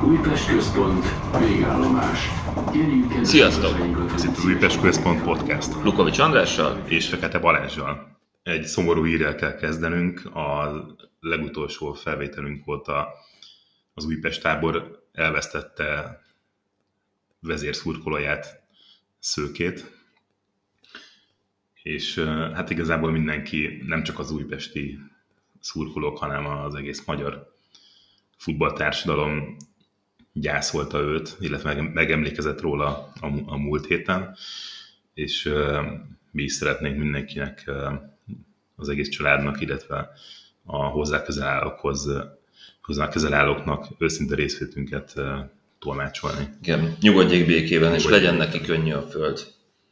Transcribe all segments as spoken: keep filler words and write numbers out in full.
Újpest Központ, végállomás. Sziasztok! Ez itt az Újpest Központ Podcast. Lukovics Andrással és Fekete Balázssal. Egy szomorú hírrel kell kezdenünk. A legutolsó felvételünk óta az Újpest tábor elvesztette vezérszurkolóját, Szőkét. És hát igazából mindenki, nem csak az újpesti szurkolók, hanem az egész magyar futballtársadalom gyászolta őt, illetve megemlékezett róla a, a múlt héten, és uh, mi is szeretnénk mindenkinek, uh, az egész családnak, illetve a hozzá közel állókhoz, hozzá közel állóknak őszinte részvétünket uh, tolmácsolni. Igen, nyugodjék békében, és legyen neki könnyű a föld.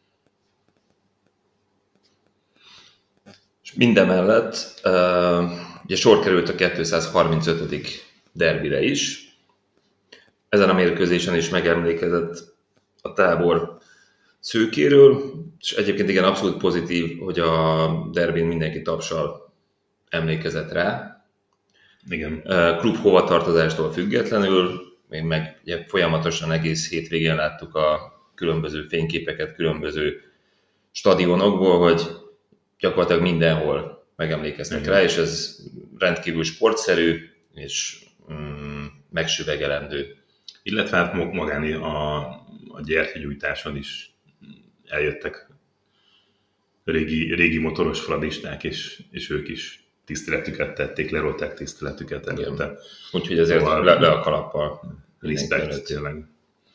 És mindemellett uh, ugye sor került a kétszázharmincötödik derbire is. Ezen a mérkőzésen is megemlékezett a tábor Szőkéről, és egyébként igen, abszolút pozitív, hogy a derbin mindenki tapsal emlékezett rá. Igen. Klub hovatartozástól függetlenül, még meg ugye, folyamatosan egész hétvégén láttuk a különböző fényképeket különböző stadionokból, hogy gyakorlatilag mindenhol megemlékeztek igen. rá, és ez rendkívül sportszerű és mm, megsüvegelendő. Illetve hát magáni a, a gyertyagyújtáson is eljöttek régi, régi motoros fradisták, és, és ők is tiszteletüket tették, lerolták tiszteletüket előtte. Úgyhogy ezért szóval le, le a kalappal. Respekt, tényleg.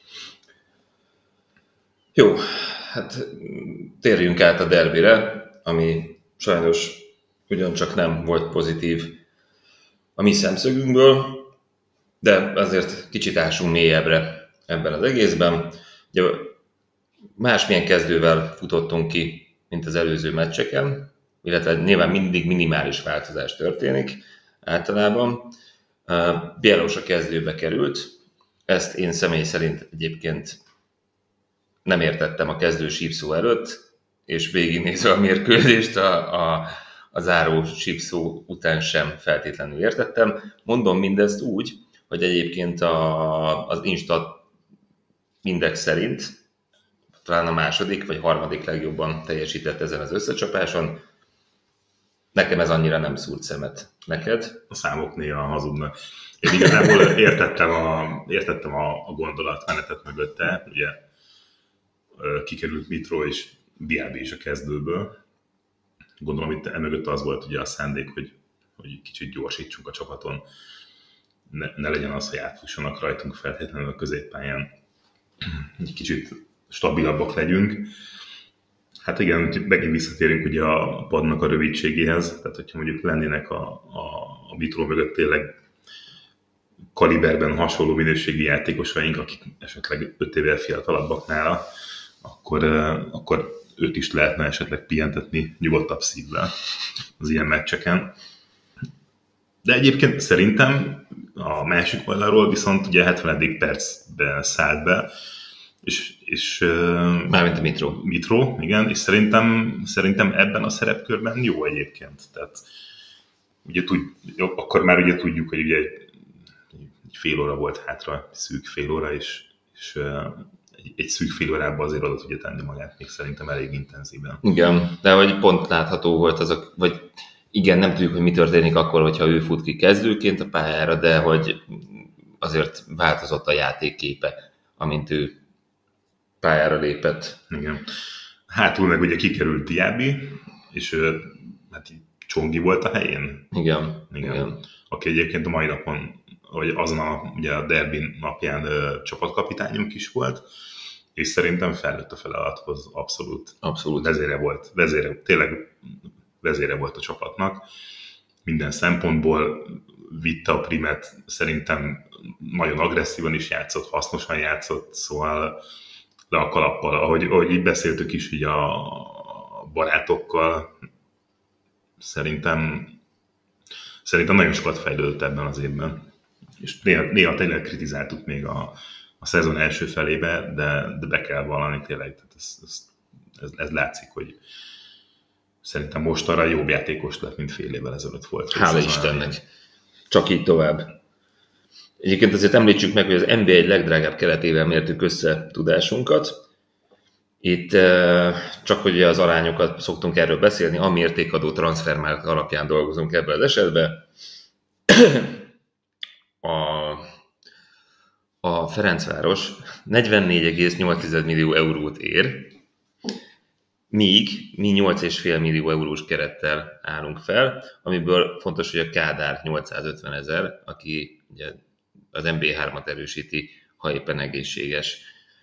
Jó, hát térjünk át a derbire, ami sajnos ugyancsak nem volt pozitív a mi szemszögünkből, de azért kicsit ásunk mélyebbre ebben az egészben. Ugye másmilyen kezdővel futottunk ki, mint az előző meccseken, illetve nyilván mindig minimális változás történik általában. Bielós a kezdőbe került, ezt én személy szerint egyébként nem értettem a kezdő sípszó előtt, és végignézve a mérkőzést a, a, a záró sípszó után sem feltétlenül értettem. Mondom mindezt úgy, hogy egyébként a, az Instat index szerint talán a második vagy harmadik legjobban teljesített ezen az összecsapáson. Nekem ez annyira nem szúrt szemet. Neked? A számok néha hazudnak. Én igazából értettem a, értettem a, a gondolatmenetet mögötte. Ugye kikerült Mitro és Diaby is a kezdőből. Gondolom, itt emögött az volt ugye a szándék, hogy, hogy kicsit gyorsítsunk a csapaton. Ne, ne legyen az, hogy átfussanak rajtunk feltétlenül a középpályán. Egy kicsit stabilabbak legyünk. Hát igen, megint visszatérünk ugye a padnak a rövidségéhez, tehát hogyha mondjuk lennének a, a, a Mitro mögött tényleg kaliberben hasonló minőségi játékosaink, akik esetleg öt évvel fiatalabbak nála, akkor, akkor őt is lehetne esetleg pihentetni nyugodtabb szívvel az ilyen meccseken. De egyébként szerintem a másik oldalról viszont ugye hetvenedik percben szállt be, és, és mármint a Mitro. Mitro, igen, és szerintem, szerintem ebben a szerepkörben jó egyébként. Tehát ugye tud, akkor már ugye tudjuk, hogy ugye egy, egy fél óra volt hátra, szűk fél óra, és, és egy, egy szűk fél órában azért adott ugye tenni magát még szerintem elég intenzíven. Igen, de hogy pont látható volt az a, vagy igen, nem tudjuk, hogy mi történik akkor, hogyha ő fut ki kezdőként a pályára, de hogy azért változott a játékképe, amint ő pályára lépett. Igen. Hátul meg ugye kikerült Diaby, és hát így Csongi volt a helyén. Igen. Igen. Igen. Aki egyébként a mai napon, vagy azon a, ugye a derbin napján ö, csapatkapitányunk is volt, és szerintem felnőtt a feladathoz abszolút. Abszolút. Vezére volt, vezére, tényleg vezére volt a csapatnak. Minden szempontból vitte a primet, szerintem nagyon agresszívan is játszott, hasznosan játszott, szóval le a kalappal, ahogy, ahogy így beszéltük is így a barátokkal, szerintem, szerintem nagyon sokat fejlődött ebben az évben. És néha, néha tényleg kritizáltuk még a, a szezon első felébe, de, de be kell vallani tényleg, tehát ez, ez, ez, ez látszik, hogy szerintem most arra jobb játékos lett, mint fél évvel ezelőtt volt. Hála Istennek. Csak így tovább. Egyébként azért említsük meg, hogy az en bé egy legdrágább keretével mértük össze tudásunkat. Itt csak hogy az arányokat szoktunk erről beszélni, a mértékadó transfermárk alapján dolgozunk ebben az esetben. A, a Ferencváros negyvennégy egész nyolc millió eurót ér, míg mi nyolc egész öt millió eurós kerettel állunk fel, amiből fontos, hogy a Kádár nyolcszázötven ezer, aki ugye az en bé hármat erősíti, ha éppen egészséges.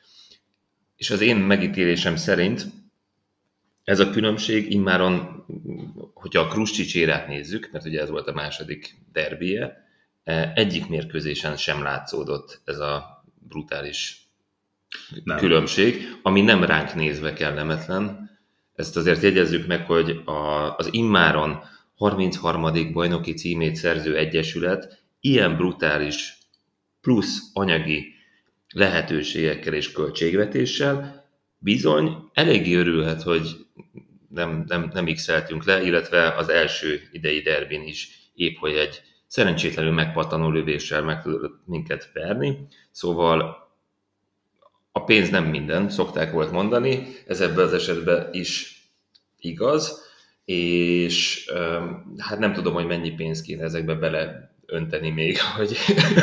És az én megítélésem szerint ez a különbség immáron, hogyha a Kruscsics érát nézzük, mert ugye ez volt a második derbije, egyik mérkőzésen sem látszódott ez a brutális nem. különbség, ami nem ránk nézve kellemetlen. Ezt azért jegyezzük meg, hogy a, az immáron harmincharmadik bajnoki címét szerző egyesület ilyen brutális plusz anyagi lehetőségekkel és költségvetéssel bizony eléggé örülhet, hogy nem, nem, nem x-eltünk le, illetve az első idei derbin is épp, hogy egy szerencsétlenül megpattanó lövéssel meg tudott minket verni. Szóval a pénz nem minden, szokták volt mondani, ez ebben az esetben is igaz, és hát nem tudom, hogy mennyi pénz kéne ezekbe beleönteni még, hogy,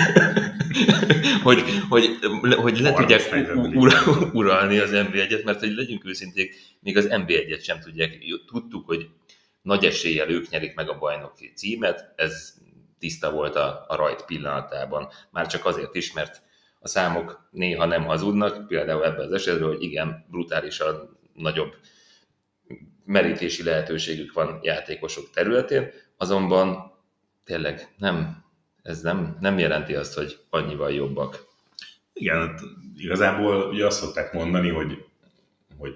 hogy, hogy, hogy le tudják ur- uralni az en bé egyet, mert hogy legyünk őszinték, még az en bé egyet sem tudják. Tudtuk, hogy nagy eséllyel ők nyerik meg a bajnoki címet, ez tiszta volt a, a rajt pillanatában. Már csak azért is, mert a számok néha nem hazudnak, például ebben az esetben, hogy igen, brutálisan nagyobb merítési lehetőségük van játékosok területén, azonban tényleg nem, ez nem, nem jelenti azt, hogy annyival jobbak. Igen, igazából ugye azt szokták mondani, hogy, hogy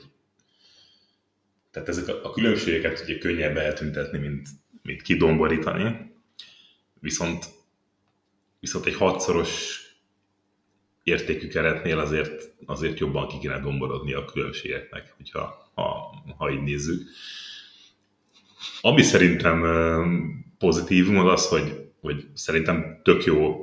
tehát ezek a, a különbségeket ugye könnyebb eltüntetni, mint, mint kidomborítani, viszont, viszont egy hatszoros értékű keretnél azért, azért jobban ki kéne domborodni a különbségeknek, hogyha, ha, ha így nézzük. Ami szerintem pozitívum az az, hogy, hogy szerintem tök jó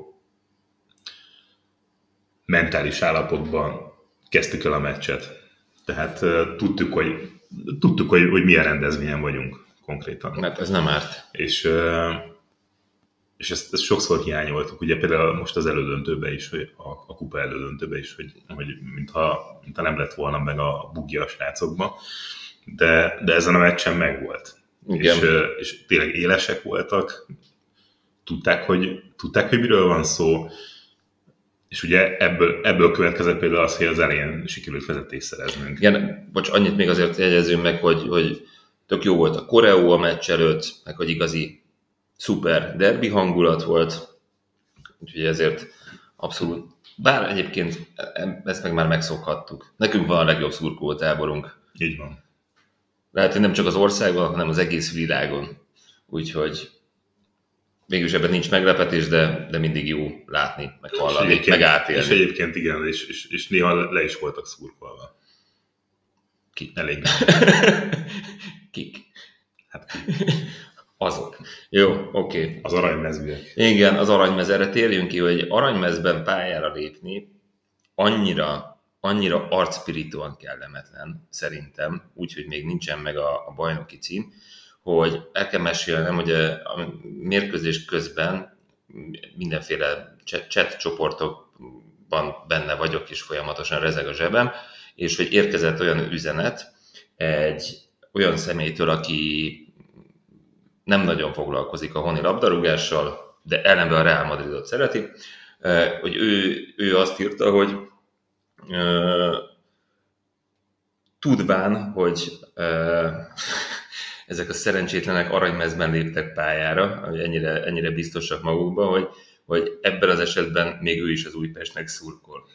mentális állapotban kezdtük el a meccset. Tehát tudtuk, hogy, tudtuk, hogy, hogy milyen rendezvényen vagyunk konkrétan. Mert ez nem árt. És És ezt, ezt sokszor hiányoltuk, ugye például most az elődöntőben is, hogy a, a kupa elődöntőben is, hogy, hogy mintha, mintha nem lett volna meg a bugja a srácokba, de, de ezen a meccsen megvolt. És, és tényleg élesek voltak, tudták hogy, tudták, hogy miről van szó, és ugye ebből, ebből következett például az, hogy az elején sikerült vezetést szereznünk. Igen, bocs, annyit még azért jegyezzünk meg, hogy, hogy tök jó volt a koreó a meccs előtt, meg hogy igazi szuper derbi hangulat volt, úgyhogy ezért abszolút, bár egyébként ezt meg már megszokhattuk. Nekünk van a legjobb szurkolótáborunk. Így van. Lehet, hogy nem csak az országban, hanem az egész világon. Úgyhogy végülis ebben nincs meglepetés, de, de mindig jó látni, meg hallani, meg átélni. És egyébként igen, és, és, és néha le is voltak szurkolva. Ki? Elég. Kik? Hát kik? Azok. Jó, oké. Okay. Az aranymezőek. Igen, az aranymezőre térjünk ki, hogy aranymezben pályára lépni annyira, annyira arcspirituan kellemetlen, szerintem, úgyhogy még nincsen meg a, a bajnoki cím, hogy el kell mesélnem, hogy a, a mérkőzés közben mindenféle chat csoportokban benne vagyok, és folyamatosan rezeg a zsebem, és hogy érkezett olyan üzenet egy olyan személytől, aki nem nagyon foglalkozik a honi labdarúgással, de ellenben a Real Madridot szereti, hogy ő, ő azt írta, hogy uh, tudván, hogy uh, ezek a szerencsétlenek aranymezben léptek pályára, hogy ennyire, ennyire biztosak magukban, hogy, hogy ebben az esetben még ő is az Újpestnek szurkol.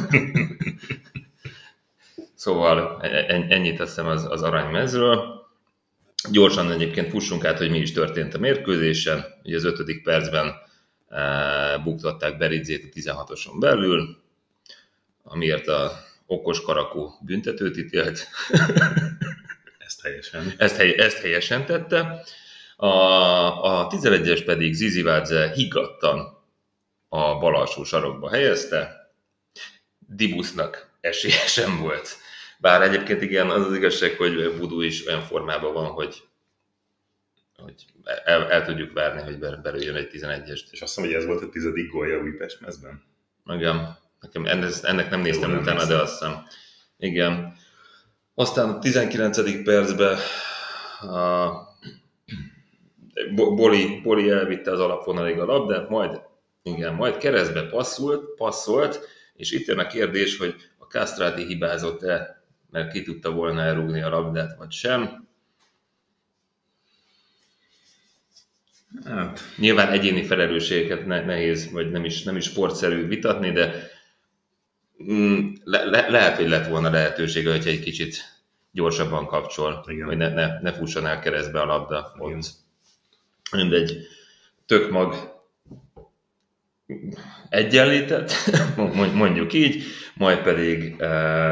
Szóval ennyit teszem az, az aranymezről. Gyorsan egyébként fussunk át, hogy mi is történt a mérkőzésen. Ugye az ötödik percben e, buktatták Beridzét a tizenhatoson belül, amiért a okos karakó büntetőt ítélt. Ezt helyesen. Ezt, hely, ezt helyesen tette. A, a tizenegyes pedig Zizivadze higgadtan a bal alsó sarokba helyezte. Dibusznak esélye sem volt. Bár egyébként igen, az az igazság, hogy Budu is olyan formában van, hogy, hogy el, el tudjuk várni, hogy belőjön egy tizenegyest. És azt hiszem, hogy ez volt a tizedik gólja a Újpest mezben. Igen, nekem ennek nem néztem utána, nem de azt hiszem. Igen. Aztán a tizenkilencedik percben a Boli, Boli elvitte az alapvonalig a labdát, majd, igen, majd keresztbe passzolt, passzolt, és itt jön a kérdés, hogy a Castrati hibázott-e, mert ki tudta volna elrúgni a labdát, vagy sem. Hát. Nyilván egyéni felelősségeket nehéz, vagy nem is, nem is sportszerű vitatni, de le, le, lehet, hogy lett volna lehetősége, hogyha egy kicsit gyorsabban kapcsol, igen. Hogy ne, ne, ne fusson el keresztbe a labda. Ott. Mindegy, tök mag egyenlített, mondjuk így, majd pedig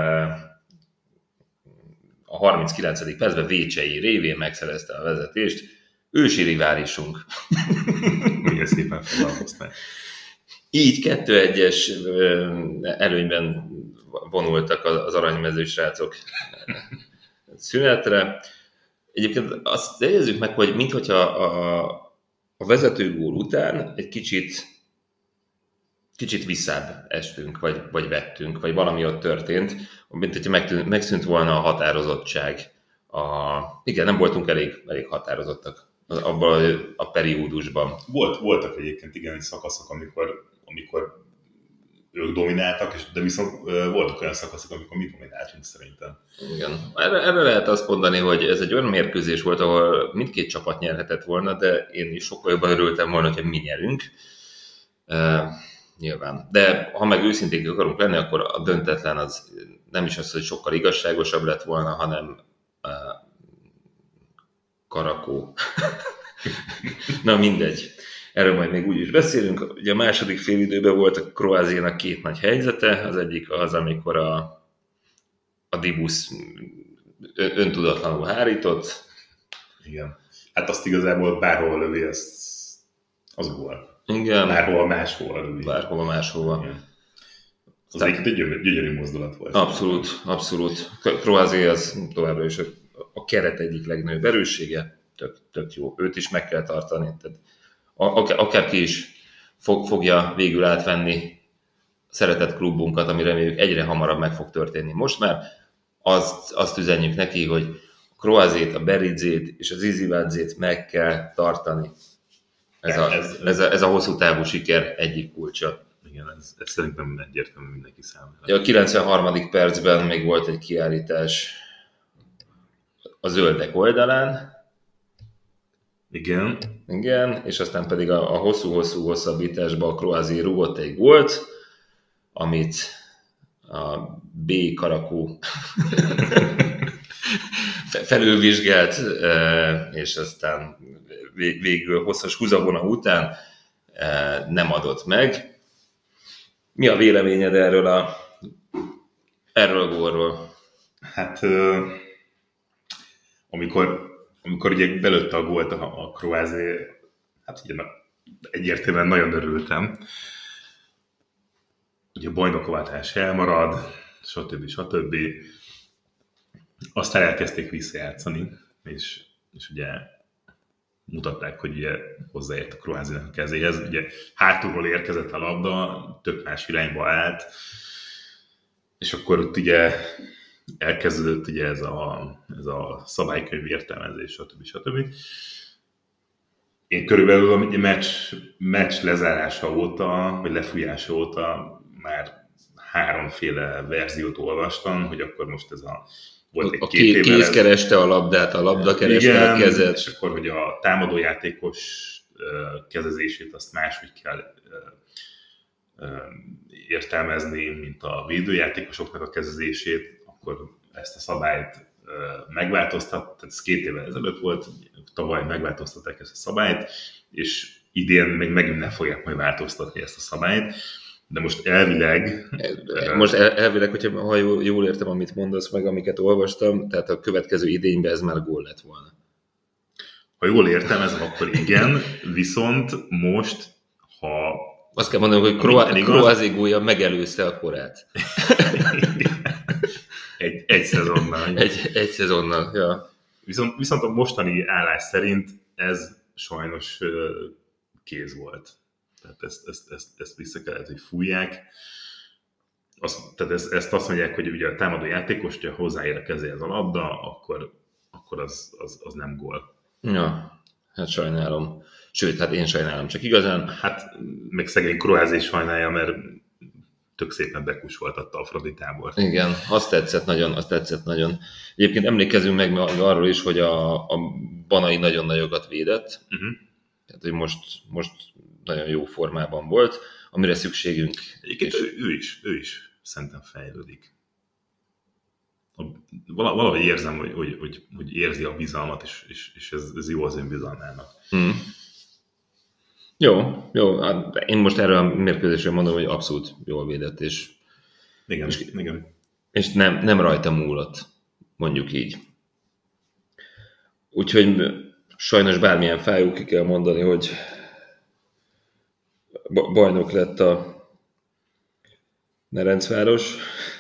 a harminckilencedik percben Vécsei révén megszerezte a vezetést. Ősi riválisunk. Milyen szépen fogalmazták. Így kettő egyes előnyben vonultak az aranymező srácok szünetre. Egyébként azt jegyezzük meg, hogy minthogyha a, a vezetőgól után egy kicsit, kicsit visszább estünk, vagy, vagy vettünk, vagy valami ott történt, mint hogyha megtűnt, megszűnt volna a határozottság. A, igen, nem voltunk elég, elég határozottak abban a periódusban. Volt, voltak egyébként igen szakaszok, amikor, amikor ők domináltak, és, de viszont voltak olyan szakaszok, amikor mi domináltunk szerintem. Igen. Erre, erre lehet azt mondani, hogy ez egy olyan mérkőzés volt, ahol mindkét csapat nyerhetett volna, de én is sokkal jobban örültem volna, hogy mi nyerünk. Uh, nyilván. De ha meg őszinték akarunk lenni, akkor a döntetlen az nem is az, hogy sokkal igazságosabb lett volna, hanem uh, karakó. Na mindegy. Erről majd még úgy is beszélünk. Ugye a második félidőben volt a Kroáziának két nagy helyzete. Az egyik az, amikor a, a Dibusz öntudatlanul hárított. Igen. Hát azt igazából bárhol lövi, az, az gól. Igen. Bárhol máshol lövi. Bárhol máshol. Igen. Az egyik egy gyönyörű mozdulat volt. Abszolút, abszolút. Kroázia az továbbra is a, a keret egyik legnagyobb erőssége. Tök, tök jó. Őt is meg kell tartani. Tehát akárki is fog, fogja végül átvenni a szeretett klubunkat, ami reméljük egyre hamarabb meg fog történni. Most már azt, azt üzenjük neki, hogy a Kroázét, a Beridzét és az Izivadzét meg kell tartani. Ez a, ez, ez, a, ez a hosszú távú siker egyik kulcsa. Igen, ez, ez szerintem egyértelmű mindenki számára. A kilencvenharmadik percben még volt egy kiállítás a zöldek oldalán. Igen. Igen, és aztán pedig a, a hosszú-hosszú hosszabbításban a Kroázé rúgott egy gólt, amit a B karakú felülvizsgált, és aztán végül hosszas húzavona után nem adott meg. Mi a véleményed erről a, erről a gólról? Hát, amikor Amikor ugye belőtte a gólt a, a Kroázé, hát ugye egyértelműen nagyon örültem. Ugye a bajnokováltás elmarad, stb. stb. Aztán elkezdték visszajátszani, és, és ugye mutatták, hogy ugye hozzáért a Kroázének a kezéhez. Ugye hátulról érkezett a labda, tök más irányba állt, és akkor ott ugye elkezdődött ugye ez a, ez a szabálykönyv értelmezés, stb. stb. Én körülbelül a meccs, meccs lezárása óta, vagy lefújása óta már háromféle verziót olvastam, hogy akkor most ez a... Volt egy a két kéz kéz kereste a labdát, a labda kereste igen, a kezet. És akkor, hogy a támadójátékos kezezését azt máshogy kell értelmezni, mint a védőjátékosoknak a kezezését, akkor ezt a szabályt megváltoztat, tehát ez két évvel ezelőtt volt, tavaly megváltoztatták ezt a szabályt, és idén még megint nem fogják majd változtatni ezt a szabályt, de most elvileg... Most el, elvileg, hogyha ha jól, jól értem, amit mondasz meg, amiket olvastam, tehát a következő idényben ez már gól lett volna. Ha jól értelmezem, akkor igen, viszont most, ha Azt kell mondanom, hogy Kroá- Kroázi gólya megelőzte a korát. egy, egy szezonnal. Egy, egy szezonnal, ja. Viszont, viszont a mostani állás szerint ez sajnos kéz volt. Tehát ezt, ezt, ezt, ezt vissza kellett, hogy fújják. Azt, tehát ezt, ezt azt mondják, hogy ugye a támadó játékos, hogyha hozzáér a kezéhez a labda, akkor, akkor az, az, az nem gól. Ja, hát sajnálom. Sőt, hát én sajnálom, csak igazán... Hát meg szegény Kroázi is sajnálja, mert tök szépen bekussoltatta a Fraditábort. Igen, azt tetszett nagyon, azt tetszett nagyon. Egyébként emlékezünk meg arról is, hogy a, a Banai nagyon nagyokat védett. Uh-huh. Tehát, hogy most, most nagyon jó formában volt, amire szükségünk. Egyébként és... ő, ő is, ő is szerintem fejlődik. Valahogy érzem, hogy, hogy, hogy, hogy érzi a bizalmat, és, és, és ez, ez jó az én bizalmának. Hmm. Jó, jó. Hát én most erről a mérkőzésről mondom, hogy abszolút jól védett, és, igen, és, igen. és nem, nem rajta múlott, mondjuk így. Úgyhogy sajnos bármilyen fájó ki kell mondani, hogy bajnok lett a Nerencváros.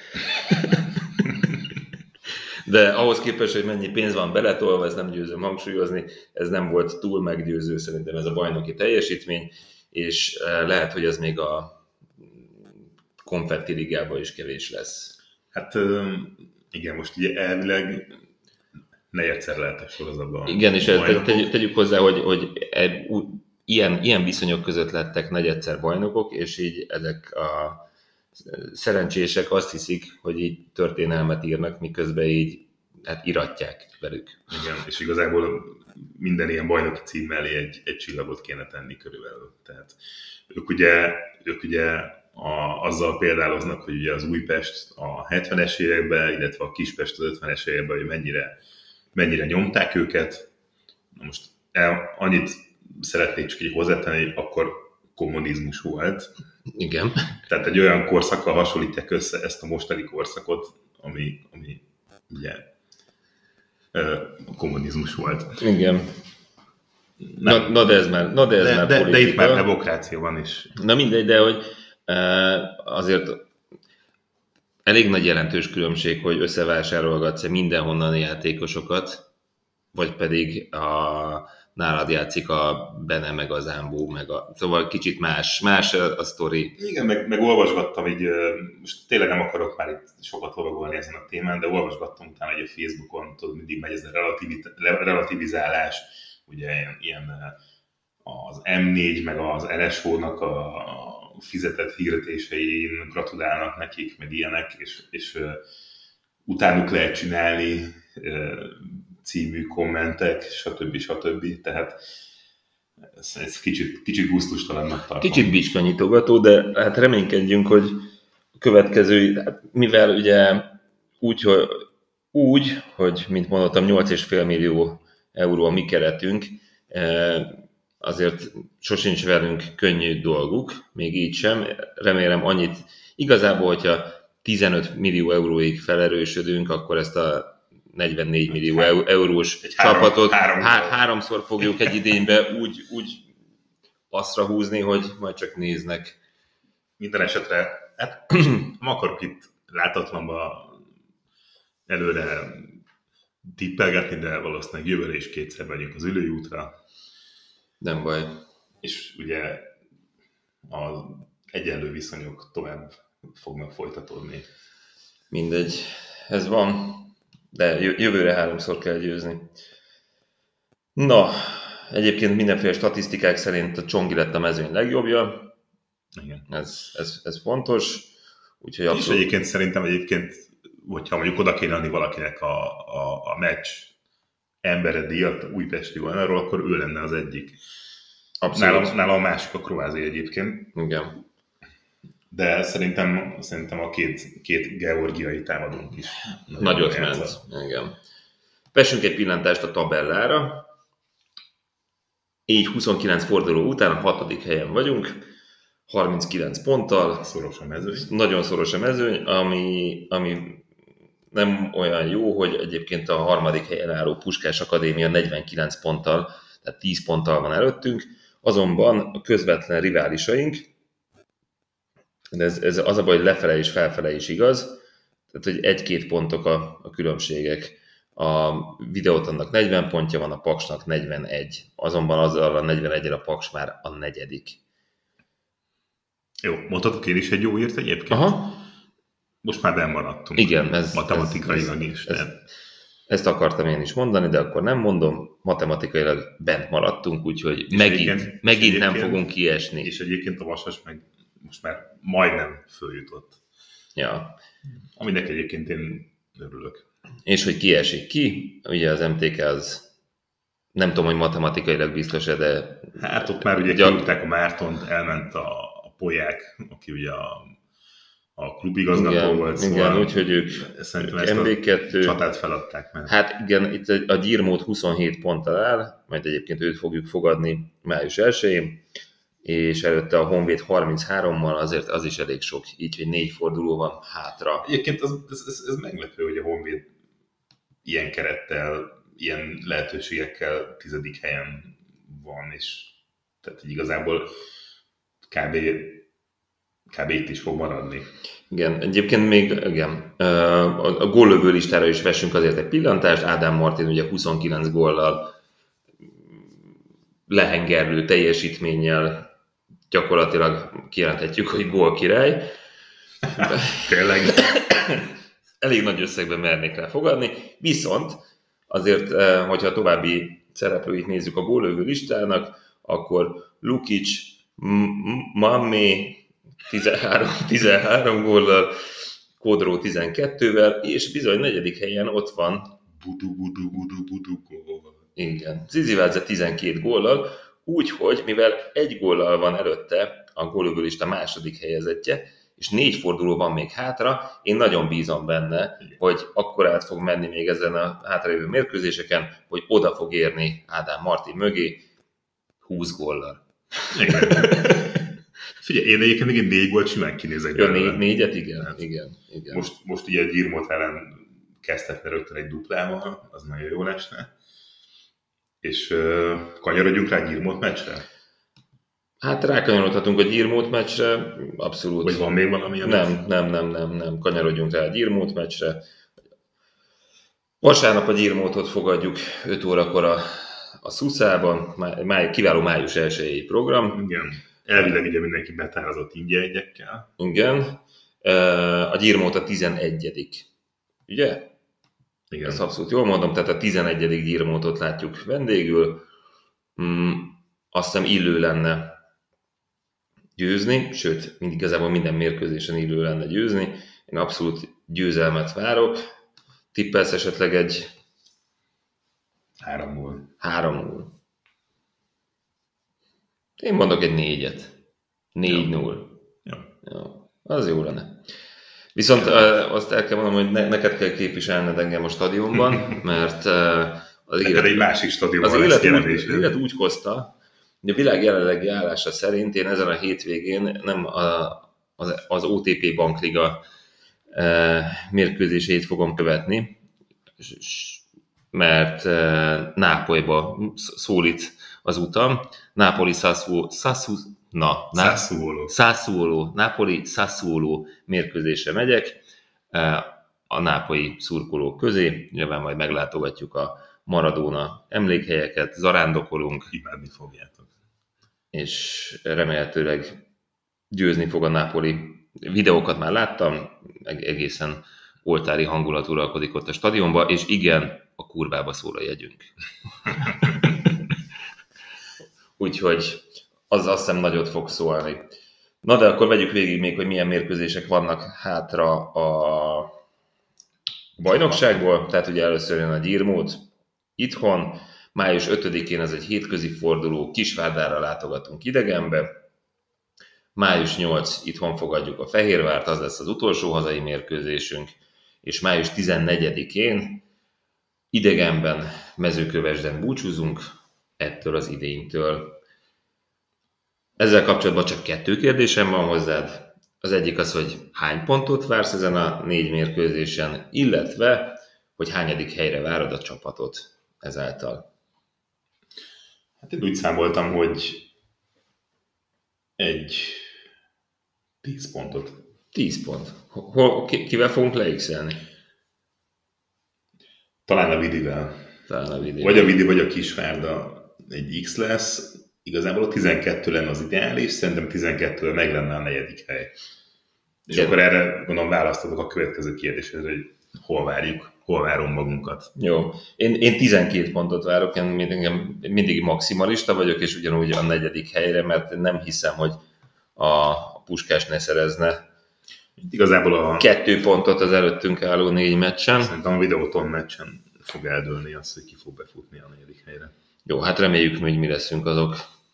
De ahhoz képest, hogy mennyi pénz van beletolva, ezt nem győzöm hangsúlyozni, ez nem volt túl meggyőző szerintem ez a bajnoki teljesítmény, és lehet, hogy ez még a konfetti ligában is kevés lesz. Hát igen, most ugye elvileg negyedszer lehet a sorozatban. Igen, és ezt tegyük hozzá, hogy, hogy ilyen, ilyen viszonyok között lettek negyedszer bajnokok, és így ezek a szerencsések azt hiszik, hogy így történelmet írnak, miközben így hát iratják velük. Igen, és igazából minden ilyen bajnoki cím mellé egy, egy csillagot kéne tenni körülbelül. Tehát ők ugye, ők ugye a, azzal példáloznak, hogy ugye az Újpest a hetvenes években, illetve a Kispest az ötvenes években, hogy mennyire, mennyire nyomták őket. Na most el, annyit szeretnék csak így hozzátenni, hogy akkor kommunizmus volt. Igen. Tehát egy olyan korszakkal hasonlítják össze ezt a mostani korszakot, ami, ami ugye kommunizmus volt. Igen. Na, na de ez már, na de ez de, már de, de itt már demokrácia van is. Na mindegy, de hogy azért elég nagy jelentős különbség, hogy összevásárolgatsz mindenhonnan játékosokat, vagy pedig a nálad játszik a Bene, meg az Ámbó, meg a... Szóval kicsit más, más a, a sztori. Igen, meg, meg olvasgattam így, most tényleg nem akarok már itt sokat lovagolni ezen a témán, de olvasgattam utána egy a Facebookon, tudod, mindig megy ez a relativizálás, ugye ilyen, ilyen az em négy, meg az en es o-nak a fizetett hirdetésein gratulálnak nekik, meg ilyenek, és, és utánuk lehet csinálni című kommentek, stb. stb. Tehát ez, ez kicsit, kicsit gusztustalannak tartom. Kicsit bicskanyitogató, de hát reménykedjünk, hogy a következő, mivel ugye úgy, hogy, úgy, hogy mint mondottam, nyolc egész öt millió euró a mi keretünk, azért sosincs velünk könnyű dolguk, még így sem. Remélem annyit, igazából, hogyha tizenöt millió euróig felerősödünk, akkor ezt a negyvennégy millió eurós egy csapatot három, három, háromszor fogjuk egy idénybe úgy, úgy asztra húzni, hogy majd csak néznek. Minden esetre, hát nem akarok itt látatlanba előre tippelgetni, de valószínűleg jövőre is kétszer megyünk az Ülői útra. Nem baj. És ugye az egyenlő viszonyok tovább fognak folytatódni. Mindegy, ez van. De jövőre háromszor kell győzni. Na, egyébként mindenféle statisztikák szerint a Csongi lett a mezőny legjobbja. Igen. Ez, ez, ez fontos. Úgyhogy abszolút... És abszolút... egyébként szerintem egyébként, hogyha mondjuk oda kéne adni valakinek a, a, a meccs embere díjat újpesti vonalról, akkor ő lenne az egyik. Nálam, nálam a másik a Kroázi egyébként. Igen. De szerintem, szerintem a két, két georgiai támadónk is. Nagyot ment. Igen. Vessünk egy pillantást a tabellára. Így huszonkilenc forduló után a hatodik helyen vagyunk, harminckilenc ponttal. Szoros a mezőny. Nagyon szoros a mezőny, ami, ami nem olyan jó, hogy egyébként a harmadik helyen álló Puskás Akadémia negyvenkilenc ponttal, tehát tíz ponttal van előttünk. Azonban a közvetlen riválisaink, De ez, ez az a baj, hogy lefele és felfele is igaz, tehát hogy egy-két pontok a, a különbségek. A Videótonnak negyven pontja van, a Paksnak negyvenegy, azonban azzal a negyvenegyel a Paks már a negyedik. Jó, mondhatok én is egy jó írt egyébként? Aha. Most már benn maradtunk. Igen, ez, matematikailag ez, is. Ez, ezt akartam én is mondani, de akkor nem mondom. Matematikailag bent maradtunk, úgyhogy és megint, megint nem fogunk kiesni. És egyébként a Vasas meg most már majdnem följutott. Ja. Aminek egyébként én örülök. És hogy kiesik ki, ugye az em té ká az nem tudom, hogy matematikailag biztos-e, de... Hát ott már ugye gyak... kiúgták a Mártont, elment a, a Polyák, aki ugye a, a klubigazgató volt, szóval... Igen, úgyhogy ők, ők em bé kettő... csatát feladták meg. Hát igen, itt a Gyirmót huszonhét ponttal áll, majd egyébként őt fogjuk fogadni május elsején, és előtte a Honvéd harminchárommal, azért az is elég sok, így, hogy négy forduló van hátra. Egyébként az, ez, ez, ez meglepő, hogy a Honvéd ilyen kerettel, ilyen lehetőségekkel tizedik helyen van, és tehát így igazából kb. kb. Itt is fog maradni. Igen, egyébként még igen, a, a góllövő listára is vessünk azért egy pillantást. Ádám Martin ugye huszonkilenc góllal, lehengerlő teljesítménnyel gyakorlatilag kijelenthetjük, hogy gólkirály. Tényleg. Elég nagy összegben mernék rá fogadni, viszont azért, hogyha további szereplőit nézzük a góllövő listának, akkor Lukic, Mammé tizenhárom, tizenhárom góllal, Kodró tizenkettővel, és bizony negyedik helyen ott van Budu, budu, budu, budu, gól. Igen, Zizivádze tizenkét góllal, úgyhogy mivel egy góllal van előtte a gólövő lista második helyezettje, és négy forduló van még hátra, én nagyon bízom benne, hogy akkor át fog menni még ezen a hátralévő mérkőzéseken, hogy oda fog érni Ádám Martin mögé húsz góllal. Igen. Figyelj, én egyébként még négy gólt simán kinézek belőle. Négy, négyet? Igen, hát igen, igen. Most, most ugye egy Gyirmót ellen kezdhetne rögtön egy duplával, az nagyon jól esne. És uh, kanyarodjunk rá Gyirmót meccsre? Hát rákanyarodhatunk a Gyirmót meccsre, abszolút. Vagy van még valami? Nem, nem, nem, nem, nem, kanyarodjunk rá a Gyirmót meccsre. Vasárnap a Gyirmótot fogadjuk öt órakor a, a Szuszában, máj, kiváló május elsejei program. Igen, elvileg ugye mindenki betározott ingyenjegyekkel. Igen, a Gyirmót a tizenegyedik Ugye? Igen. Ezt abszolút jól mondom, tehát a tizenegyedik Gyirmótot látjuk vendégül. Hmm, azt hiszem illő lenne győzni, sőt, igazából minden mérkőzésen illő lenne győzni. Én abszolút győzelmet várok. Tippelsz esetleg egy... három null. három null. Én mondok egy négyet. négy null. Jó. Jó. Az jó lenne. Viszont uh, azt el kell mondanom, hogy ne, neked kell képviselned engem a stadionban, mert uh, az, élet, egy másik stadionban az, élet úgy, az élet úgy hozta, hogy a világ jelenlegi állása szerint én ezen a hétvégén nem a, az, az o té pé Bankliga uh, mérkőzéseit fogom követni, mert uh, Nápolyba szólít az utam. Napoli Sassuolo, Sassuolo, na, Sassuolo. Sassuolo, Napoli Sassuolo mérkőzésre megyek a nápolyi szurkolók közé. Nyilván majd meglátogatjuk a Maradona emlékhelyeket, zarándokolunk. Imádni fogjátok. És remélhetőleg győzni fog a Napoli. Videókat már láttam, egészen oltári hangulat uralkodik ott a stadionban, és igen, a kurvába szól a jegyünk. Úgyhogy az azt hiszem nagyot fog szólni. Na de akkor vegyük végig még, hogy milyen mérkőzések vannak hátra a bajnokságból. Tehát ugye először jön a Gyirmót itthon. május ötödikén ez egy hétközi forduló, Kisvárdára látogatunk idegenbe. május nyolcadikán itthon fogadjuk a Fehérvárt, az lesz az utolsó hazai mérkőzésünk. És május tizennegyedikén idegenben Mezőkövesden búcsúzunk ettől az idénytől. Ezzel kapcsolatban csak kettő kérdésem van hozzád. Az egyik az, hogy hány pontot vársz ezen a négy mérkőzésen, illetve, hogy hányadik helyre várod a csapatot ezáltal. Hát én úgy számoltam, hogy egy tíz pontot. tíz pont. Hol, kivel fogunk leixelni? Talán a Vidivel. Talán a Vidivel. Vagy a Vidi, vagy a Kisvárda egy X lesz. Igazából a tizenkettő lenne az ideális, szerintem tizenkettővel meg lenne a negyedik hely. És Igen. akkor erre gondolom választodok a következő kérdésre, hogy hol várjuk, hol várom magunkat. Jó. Én, én tizenkét pontot várok, én mindig, mindig maximalista vagyok, és ugyanúgy a negyedik helyre, mert nem hiszem, hogy a Puskás ne szerezne Igazából a... kettő pontot az előttünk álló négy meccsen. Szerintem a Videoton meccsen fog eldőlni az, hogy ki fog befutni a negyedik helyre. Jó, hát reméljük, hogy mi leszünk azok.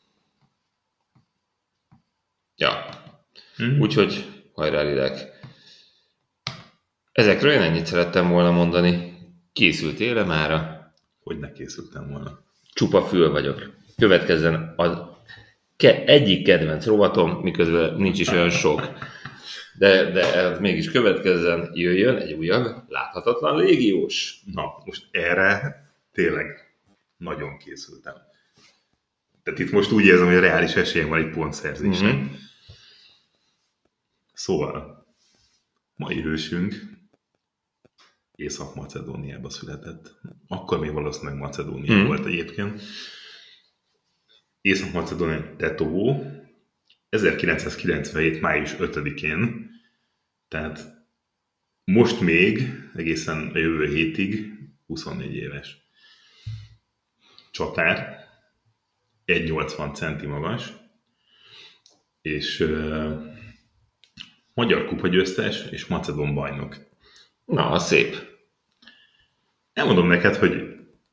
Ja. Hmm. Úgyhogy hajrá, Ridek. Ezekről én ennyit szerettem volna mondani. Készültél-e mára? Hogy ne készültem volna. Csupa fül vagyok. Következzen az ke- egyik kedvenc rovatom, miközben nincs is olyan sok. De, de mégis következzen, jöjjön egy újabb láthatatlan légiós. Na, most erre tényleg nagyon készültem. Tehát itt most úgy érzem, hogy a reális esélyem van egy pontszerzésnek. Mm-hmm. Szóval, mai hősünk Észak-Macedóniába született. Akkor még valószínűleg Macedónia mm. volt egyébként. Észak-Macedónia Tetovo, ezerkilencszázkilencvenhét. május ötödikén, tehát most még egészen a jövő hétig huszonnégy éves. Csatár, egy nyolcvan centi magas, és uh, magyar kupagyőztes és macedón bajnok. Na, szép. Elmondom neked, hogy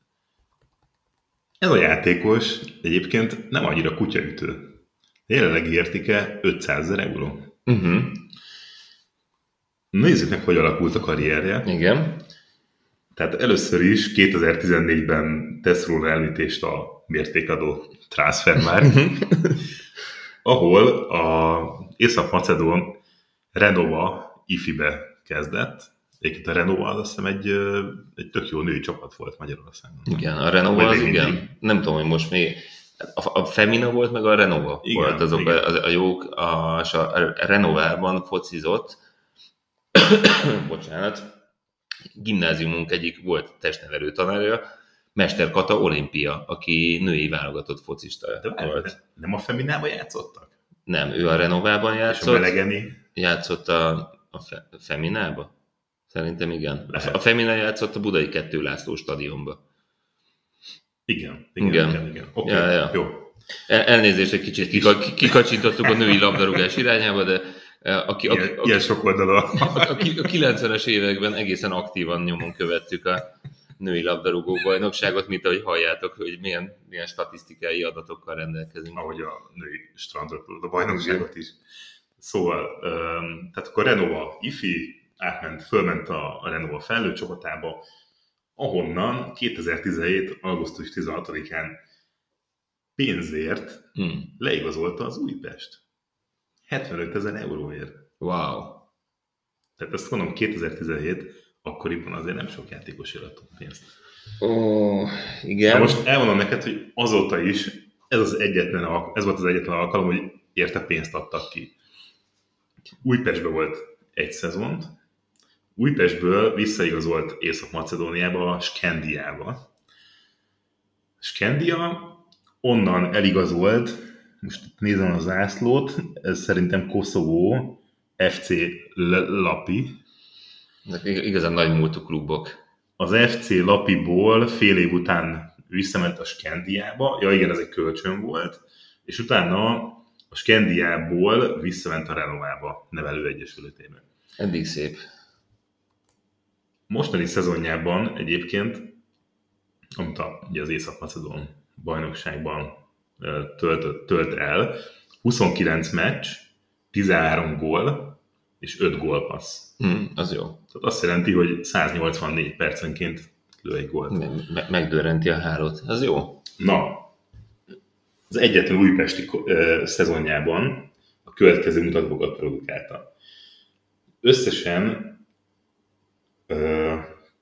ez a játékos egyébként nem annyira kutyaütő. Jelenlegi értéke ötszázezer euró. Uh-huh. Nézzük meg, hogy alakult a karrierje. Igen. Tehát először is kétezer-tizennégyben tesz róla említést a mértékadó Transfermarkt, ahol a Észak-Macedón Renova ifibe kezdett. Egyébként a Renova az azt hiszem egy, egy tök jó női csapat volt Magyarországon. Igen, a Renova az igen. Mindig. Nem tudom, hogy most még... A, a Femina volt, meg a Renova igen, volt azok a, a, a jók, a, és a Renovában focizott, bocsánat, gimnáziumunk egyik volt testnevelő tanárja, Mester Kata Olimpia, aki női válogatott focista de volt. Nem a Feminában játszottak? Nem, ő a Renovában játszott. És a Melegeni? Játszott a, a fe, Feminába? Szerintem igen. Lehet. A Femina játszott a Budai kettő László stadionba. Igen, igen, igen. igen, igen. Okay, ja, ja. Jó. El, elnézést, egy kicsit kikacsintottuk a női labdarúgás irányába, de aki, aki, ilyen, ilyen sok oldalon. A, a kilencvenes években egészen aktívan nyomon követtük a női labdarúgó bajnokságot, mint ahogy halljátok, hogy milyen, milyen statisztikai adatokkal rendelkezünk. Ahogy a női strandlabdarúgó bajnokságot is. Szóval, um, tehát akkor Renova ifi átment, fölment a, a Renova felnőtt csapatába, ahonnan kétezer-tizenhét. augusztus tizenhatodikán pénzért hmm. leigazolta az Újpest. hetvenötezer euróért. Wow. Tehát ezt mondom, kétezer-tizenhét. akkoriban azért nem sok játékos adott pénzt. Ó, igen. Na most elmondom neked, hogy azóta is ez, az egyetlen, ez volt az egyetlen alkalom, hogy érte pénzt adtak ki. Újpestben volt egy szezont, Újpestből visszaigazolt Észak-Macedóniába, Skendiába. Skendia onnan eligazolt, most nézem a zászlót, ez szerintem Koszovó, ef cé Lapi. Ezek igazán nagy múltú klubok. Az ef cé Lapiból fél év után visszament a Skendiába, ja igen, ez egy kölcsön volt, és utána a Skendiából visszament a Renovába, nevelőegyesületébe. Eddig szép. Mostani szezonjában egyébként, amit a, ugye az Észak-Macedón bajnokságban tölt, tölt el, huszonkilenc meccs, tizenhárom gól és öt gólpassz. Mm, az jó. Tehát azt jelenti, hogy száznyolcvannégy percenként lő egy gólt. Me- megdörrenti a hálót. Az jó. Na, az egyetlen újpesti uh, szezonjában a következő mutatókat produkálta. Összesen uh,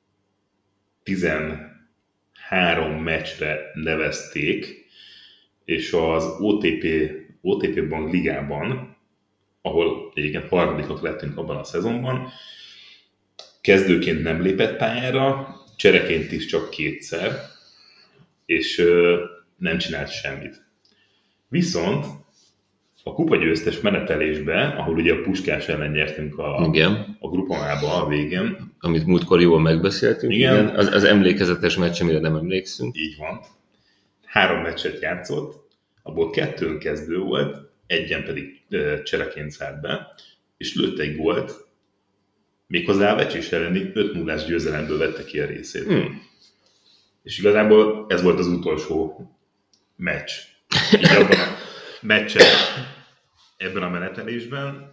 tizenhárom meccsre nevezték, és az o té pé, o té pé Bank Ligában ahol egyébként harmadikok lettünk abban a szezonban. Kezdőként nem lépett pályára, csereként is csak kétszer, és ö, nem csinált semmit. Viszont a kupagyőztes menetelésben, ahol ugye a Puskás ellen nyertünk a, Igen. a grupamába a végén. Amit múltkor jól megbeszéltünk. Igen. Igen. Az, az emlékezetes meccs, amire nem emlékszünk. Így van. Három meccset játszott, abból kettőn kezdő volt, egyen pedig e, csereként szállt be, és lőtt egy gólt, méghozzá a Vecsés elleni öt nullás győzelemből vette ki a részét. Hmm. És igazából ez volt az utolsó meccs. Így abban a meccsen, ebben a menetelésben.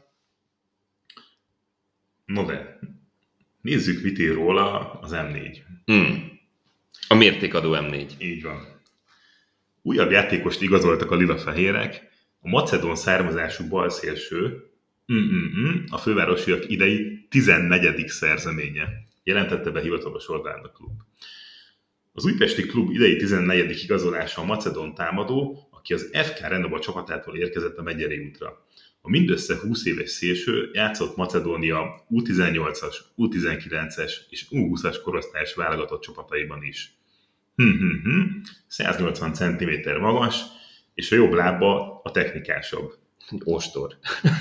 No de, nézzük, mit ír róla az em négy. Hmm. A mértékadó em négy. Így van. Újabb játékost igazoltak a lila-fehérek, a macedón származású balszélső, Mm-mm-mm, a fővárosiak idei tizennegyedik szerzeménye, jelentette be hivatalos oldalán a klub. Az újpesti klub idei tizennegyedik igazolása a macedón támadó, aki az ef ká Renova csapatától érkezett a Megyeri útra. A mindössze húsz éves szélső játszott Macedónia U tizennyolcas, U tizenkilences és U húszas korosztályos válogatott csapataiban is. Hm-hm-hm, száznyolcvan centiméter magas, és a jobb lába a technikásabb. Ostor.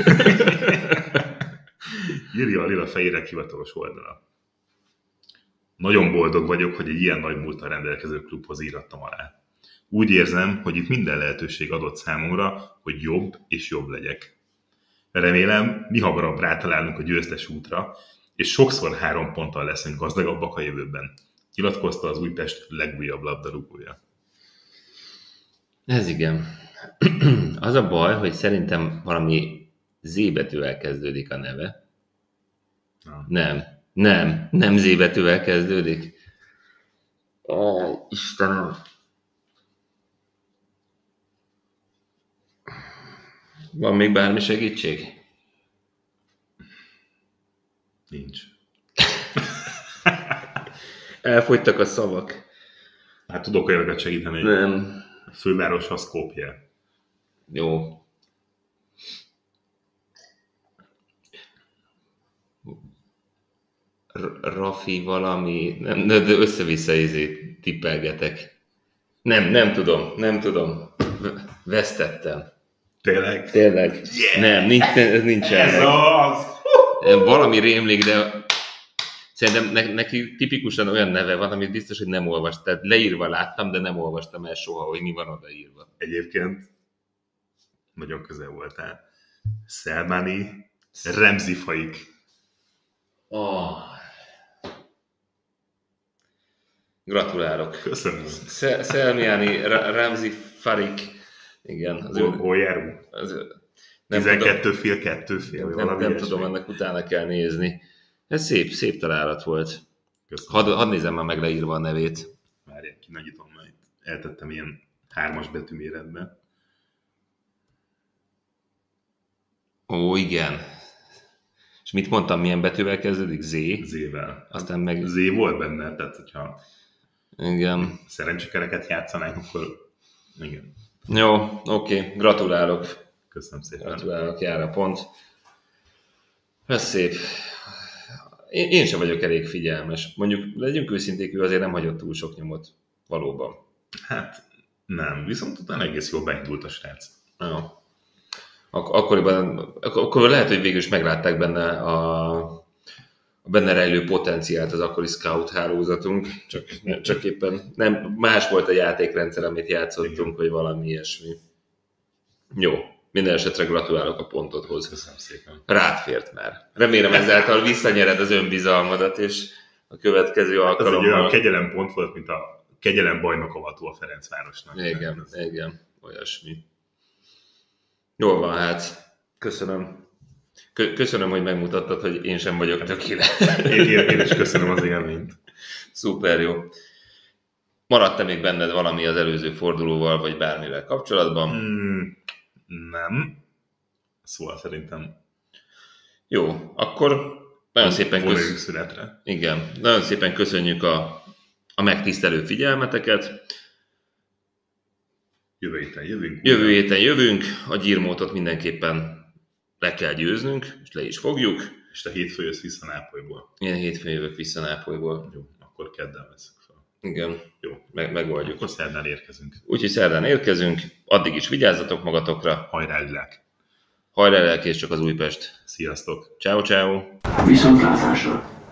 Írja a lila-fehérek hivatalos oldala. Nagyon boldog vagyok, hogy egy ilyen nagy múlttal rendelkező klubhoz írattam alá. Úgy érzem, hogy itt minden lehetőség adott számomra, hogy jobb és jobb legyek. Remélem, mi hamarabb rátalálunk a győztes útra, és sokszor három ponttal leszünk gazdagabbak a jövőben. Nyilatkozta az Újpest legújabb labdarúgója. Ez igen. Az a baj, hogy szerintem valami Z betűvel kezdődik a neve. Na. Nem. Nem. Nem Z betűvel kezdődik. Ó, Istenem. Van még bármi segítség? Nincs. Elfogytak a szavak. Hát tudok olyanokat segíteni. Nem. A főváros az Skopje. Jó. R- Rafi valami... Nem, de össze-vissza izé tippelgetek. Nem, nem tudom, nem tudom. Vesztettem. Tényleg? Tényleg? Yeah! Nem, nincs, ez nincsen. Ez az! Valami rémlik, de szerintem ne, neki tipikusan olyan neve van, amit biztos, hogy nem olvastam. Tehát leírva láttam, de nem olvastam el soha, hogy mi van odaírva. Egyébként nagyon közel voltál. Szelmáni Remzi Faik. Oh. Gratulálok. Köszönöm. Szelmiáni Ramzi Farik. Igen. Az Hol, ő, hol járunk? az ő, nem tizenkettő tudom, fél, kettő fél. nem, nem, nem tudom, ennek utána kell nézni. Ez szép, szép találat volt. Köszönöm. Hadd had nézem már meg leírva a nevét. Várjál, kinagyítom, mert eltettem ilyen hármas betű méretbe. Ó, igen. És mit mondtam, milyen betűvel kezdődik? Z? Z-vel. Aztán meg... Z volt benne, tehát hogyha Igen. szerencsekereket játszanánk, akkor igen. Jó, oké, okay. Gratulálok. Köszönöm szépen. Gratulálok, jár a pont. Ez szép. Én, én sem vagyok elég figyelmes. Mondjuk, legyünk őszinték, ő azért nem hagyott túl sok nyomot. Valóban. Hát nem, viszont utána egész jól beindult a srác. Jó. Ak- akkoriban, ak- akkor lehet, hogy végül is meglátták benne a, a benne rejlő potenciált az akkori scout hálózatunk, csak, csak éppen nem, más volt a játékrendszer, amit játszottunk, igen, vagy valami ilyesmi. Jó, minden esetre gratulálok a pontodhoz. Köszönöm szépen. Rád fért már. Remélem ezáltal visszanyered az önbizalmadat, és a következő alkalommal... Ez egy olyan kegyelempont volt, mint a kegyelem bajnokavató a Ferencvárosnak. Igen, ez... igen, olyasmi. Jól van, hát köszönöm. Köszönöm, hogy megmutattad, hogy én sem vagyok tökéletes. Én, én, én is köszönöm az élményt. Szuper, jó. Maradt-e még benned valami az előző fordulóval, vagy bármivel kapcsolatban? Mm, nem. Szóval szerintem... Jó, akkor nagyon szépen köszönjük születre. Igen, nagyon szépen köszönjük a, a megtisztelő figyelmeteket. Jövő héten jövünk. Jövő héten jövünk, a gyírmótot mindenképpen le kell győznünk, és le is fogjuk. És te hétfő jössz vissza Nápolyból. Én hétfőn jövök vissza Nápolyból. Jó, akkor kedden veszek fel. Igen, jó, meg, megoldjuk. Akkor szerdán érkezünk. Úgyhogy szerdán érkezünk, addig is vigyázzatok magatokra. Hajrá, Lilák! Hajrá, lelki, és csak az Újpest. Sziasztok! Ciao, ciao. Viszontlátásra!